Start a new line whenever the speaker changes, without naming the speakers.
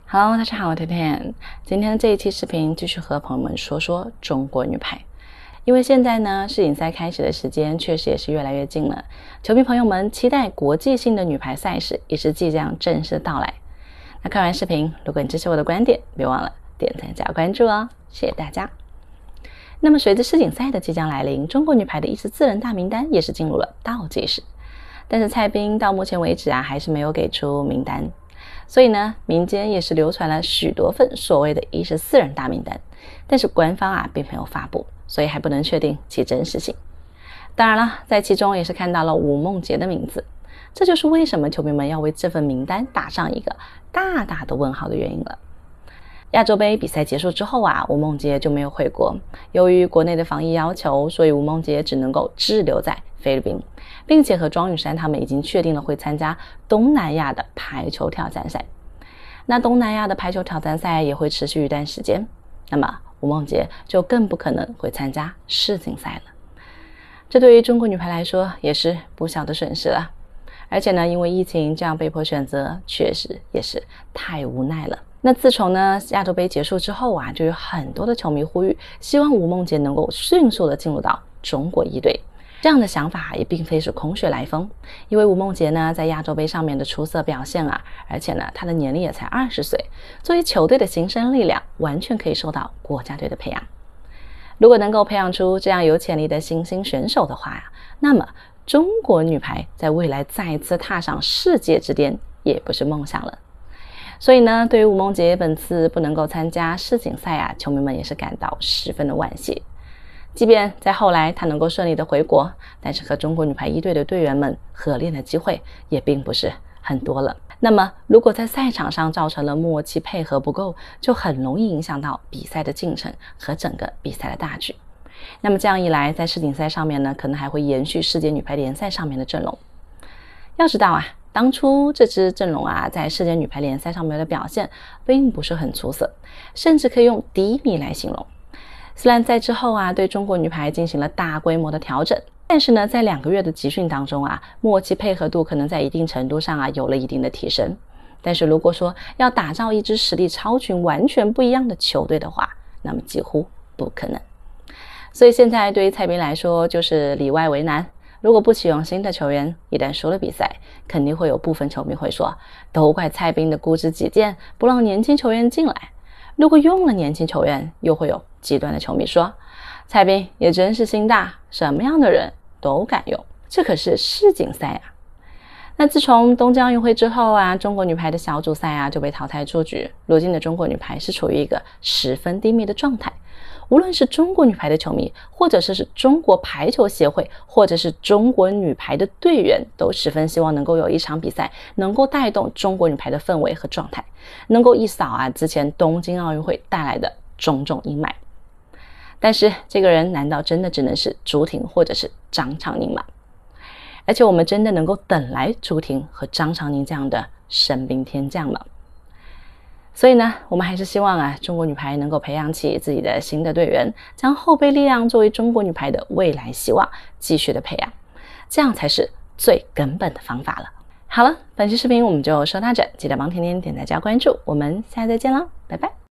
Hello， 大家好，我甜甜。今天的这一期视频继续和朋友们说说中国女排。因为现在呢，世锦赛开始的时间确实也是越来越近了，球迷朋友们期待国际性的女排赛事也是即将正式到来。那看完视频，如果你支持我的观点，别忘了点赞加关注哦，谢谢大家。那么随着世锦赛的即将来临，中国女排的14人大名单也是进入了倒计时。但是蔡斌到目前为止还是没有给出名单。所以呢，民间也是流传了许多份所谓的14人大名单，但是官方并没有发布，所以还不能确定其真实性。当然了，在其中也是看到了吴梦洁的名字，这就是为什么球迷们要为这份名单打上一个大大的问号的原因了。亚洲杯比赛结束之后吴梦洁就没有回国，由于国内的防疫要求，所以吴梦洁只能够滞留在菲律宾，并且和庄雨珊他们已经确定了会参加东南亚的排球挑战赛。那东南亚的排球挑战赛也会持续一段时间，那么吴梦洁就更不可能会参加世锦赛了。这对于中国女排来说也是不小的损失了，而且呢，因为疫情这样被迫选择，确实也是太无奈了。那自从呢亚洲杯结束之后就有很多的球迷呼吁，希望吴梦洁能够迅速的进入到中国一队。这样的想法也并非是空穴来风，因为吴梦洁呢在亚洲杯上面的出色表现而且呢她的年龄也才20岁，作为球队的新生力量，完全可以受到国家队的培养。如果能够培养出这样有潜力的新兴选手的话那么中国女排在未来再次踏上世界之巅也不是梦想了。所以呢，对于吴梦洁本次不能够参加世锦赛球迷们也是感到十分的惋惜。即便在后来他能够顺利的回国，但是和中国女排一队的队员们合练的机会也并不是很多了。那么如果在赛场上造成了默契配合不够，就很容易影响到比赛的进程和整个比赛的大局。那么这样一来，在世锦赛上面呢，可能还会延续世界女排联赛上面的阵容。要知道当初这支阵容在世界女排联赛上面的表现并不是很出色，甚至可以用低迷来形容。虽然在之后对中国女排进行了大规模的调整，但是呢，在2个月的集训当中默契配合度可能在一定程度上有了一定的提升。但是如果说要打造一支实力超群完全不一样的球队的话，那么几乎不可能。所以现在对于蔡斌来说就是里外为难。如果不启用新的球员，一旦输了比赛，肯定会有部分球迷会说，都怪蔡斌的固执己见，不让年轻球员进来。如果用了年轻球员，又会有极端的球迷说，蔡斌也真是心大，什么样的人都敢用，这可是世锦赛那自从东京奥运会之后中国女排的小组赛就被淘汰出局，如今的中国女排是处于一个十分低迷的状态。无论是中国女排的球迷，或者是中国排球协会，或者是中国女排的队员，都十分希望能够有一场比赛能够带动中国女排的氛围和状态，能够一扫之前东京奥运会带来的种种阴霾。但是这个人难道真的只能是朱婷或者是张常宁吗？而且我们真的能够等来朱婷和张常宁这样的神兵天将吗？所以呢，我们还是希望中国女排能够培养起自己的新的队员，将后备力量作为中国女排的未来希望继续的培养，这样才是最根本的方法了。好了，本期视频我们就说到这，记得帮甜甜点赞加关注，我们下次再见了，拜拜。